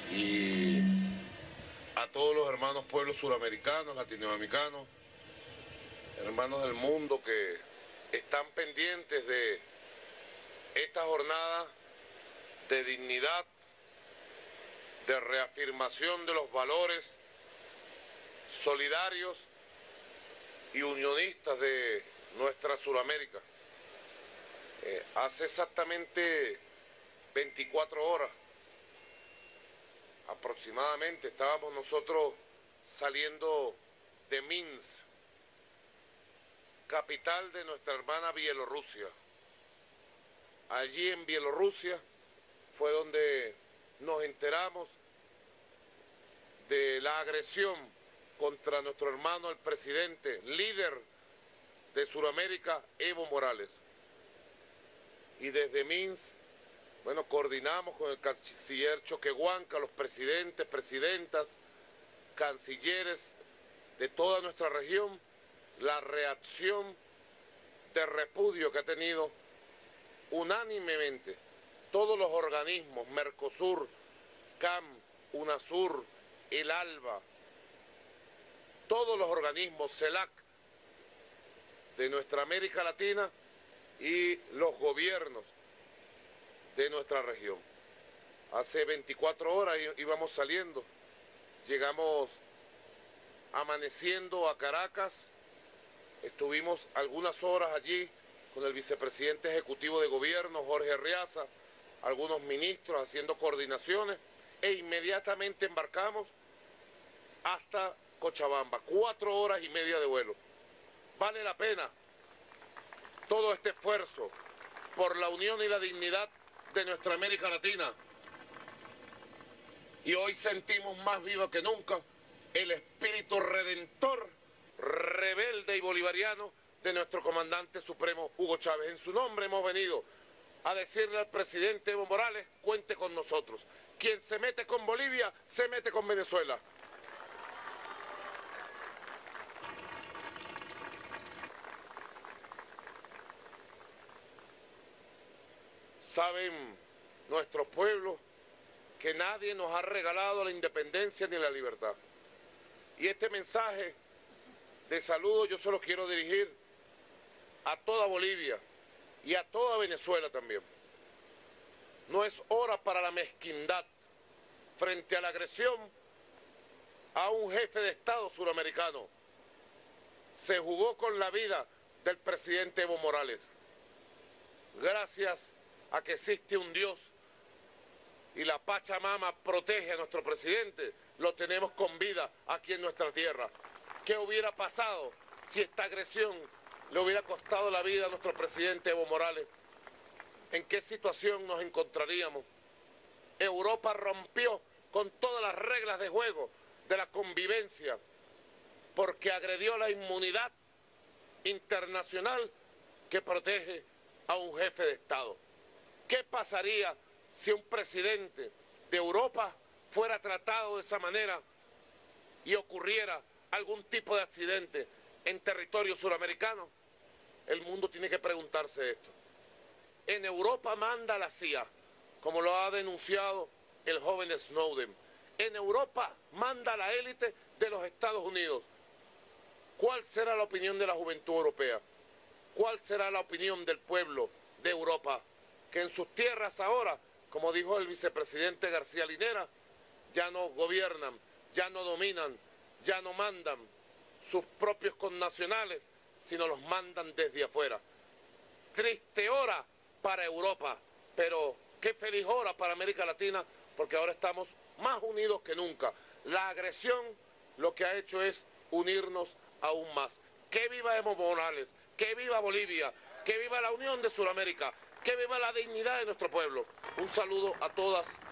y a todos los hermanos pueblos suramericanos, latinoamericanos, hermanos del mundo que están pendientes de esta jornada de dignidad, de reafirmación de los valores solidarios y unionistas de nuestra Suramérica. Hace exactamente 24 horas aproximadamente estábamos nosotros saliendo de Minsk, capital de nuestra hermana Bielorrusia. Allí en Bielorrusia fue donde nos enteramos de la agresión contra nuestro hermano, el presidente, líder de Sudamérica, Evo Morales. Y desde Minsk, bueno, coordinamos con el canciller Choquehuanca, los presidentes, presidentas, cancilleres de toda nuestra región, la reacción de repudio que ha tenido unánimemente todos los organismos, Mercosur, CAM, UNASUR, el ALBA, todos los organismos, CELAC, de nuestra América Latina y los gobiernos de nuestra región. Hace 24 horas íbamos saliendo, llegamos amaneciendo a Caracas, estuvimos algunas horas allí con el vicepresidente ejecutivo de gobierno, Jorge Arriaza, algunos ministros haciendo coordinaciones e inmediatamente embarcamos hasta Cochabamba, 4 horas y media de vuelo. Vale la pena todo este esfuerzo por la unión y la dignidad de nuestra América Latina. Y hoy sentimos más vivo que nunca el espíritu redentor, rebelde y bolivariano de nuestro comandante supremo Hugo Chávez. En su nombre hemos venido a decirle al presidente Evo Morales, cuente con nosotros. Quien se mete con Bolivia, se mete con Venezuela. Saben nuestros pueblos que nadie nos ha regalado la independencia ni la libertad. Y este mensaje de saludo yo se lo quiero dirigir a toda Bolivia y a toda Venezuela también. No es hora para la mezquindad frente a la agresión a un jefe de Estado suramericano. Se jugó con la vida del presidente Evo Morales. Gracias a que existe un Dios y la Pachamama protege a nuestro presidente, lo tenemos con vida aquí en nuestra tierra. ¿Qué hubiera pasado si esta agresión le hubiera costado la vida a nuestro presidente Evo Morales? ¿En qué situación nos encontraríamos? Europa rompió con todas las reglas de juego de la convivencia porque agredió la inmunidad internacional que protege a un jefe de Estado. ¿Qué pasaría si un presidente de Europa fuera tratado de esa manera y ocurriera algún tipo de accidente en territorio suramericano? El mundo tiene que preguntarse esto. En Europa manda la CIA, como lo ha denunciado el joven Snowden. En Europa manda la élite de los Estados Unidos. ¿Cuál será la opinión de la juventud europea? ¿Cuál será la opinión del pueblo de Europa? Que en sus tierras ahora, como dijo el vicepresidente García Linera, ya no gobiernan, ya no dominan, ya no mandan sus propios connacionales, sino los mandan desde afuera. Triste hora para Europa, pero qué feliz hora para América Latina, porque ahora estamos más unidos que nunca. La agresión lo que ha hecho es unirnos aún más. ¡Que viva Evo Morales! ¡Que viva Bolivia! ¡Que viva la unión de Sudamérica! ¡Que viva la dignidad de nuestro pueblo! Un saludo a todas